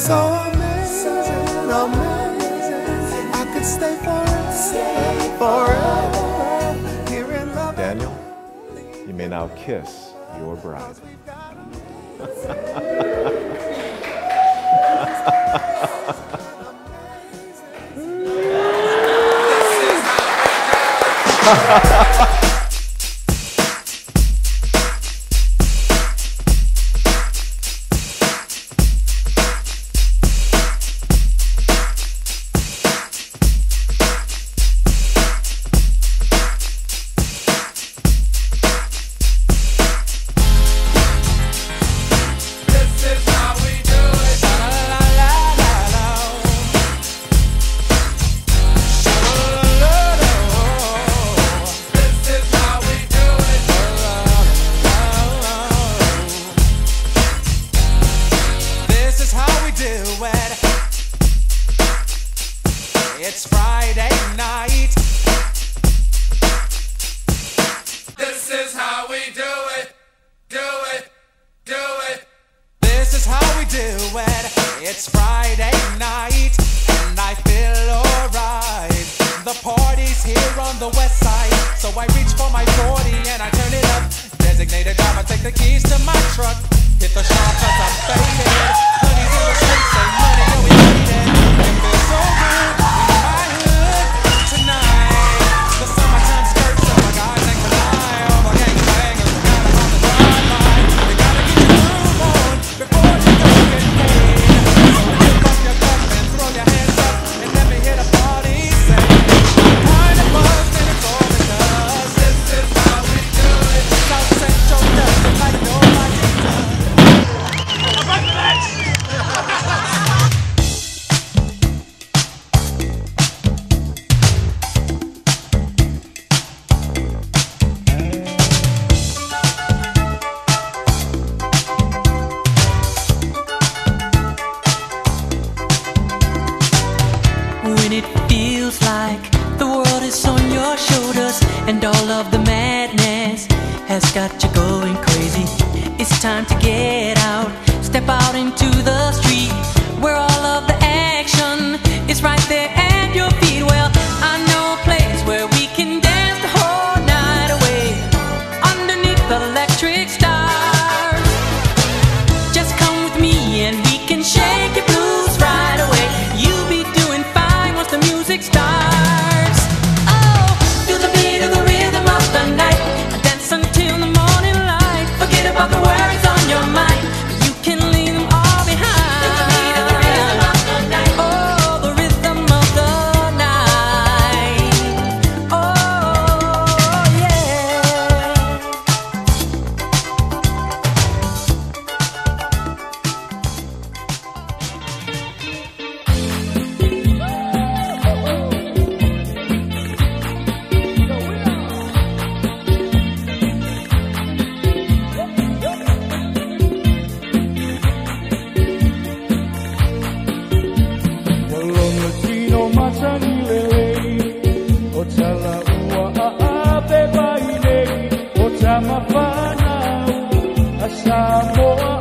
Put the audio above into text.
so amazing, amazing. I could stay forever here in love. Daniel, you may now kiss your bride. It's Friday night. This is how we do it. Do it. Do it. This is how we do it. It's Friday night and I feel alright. The party's here on the west side, so I reach for my 40 and I turn it up. Designated driver, take the keys to my truck. Hit the shop 'cause I'm faded. Hoodies in the streets, say money, yo, we need it. It feels so good. The summertime skirts of my guys ain't tonight. All the gangbangers got them on the drive-by. You gotta get your groove on before you go get paid. So lift up your cup and throw your hands up and let me hear the party say, kind of buzzed and it's all because this is how we do it. South Central does it like nobody does. When it feels like the world is on your shoulders and all of the madness has got you going crazy, it's time to get out, step out into the street where all of the action is right there at your feet. Well, I know a place where we can dance the whole night away underneath the electric stars. Just come with me and we can shake your blues right away. You'll be doing fine once the music starts. Oh, feel the beat of the rhythm of the night. Dance until the morning light. Forget about the worries on your mind. You can leave them all behind. Feel the beat of the rhythm of the night. Oh, the rhythm of the night. Oh, yeah. Samoa